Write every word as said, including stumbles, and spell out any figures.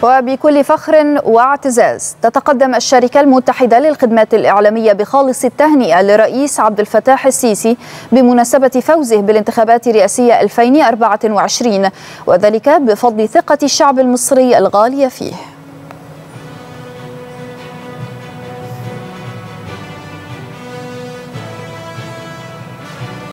وبكل فخر واعتزاز تتقدم الشركة المتحدة للخدمات الإعلامية بخالص التهنئة لرئيس عبد الفتاح السيسي بمناسبة فوزه بالانتخابات الرئاسية ألفين وأربعة وعشرين، وذلك بفضل ثقة الشعب المصري الغالية فيه.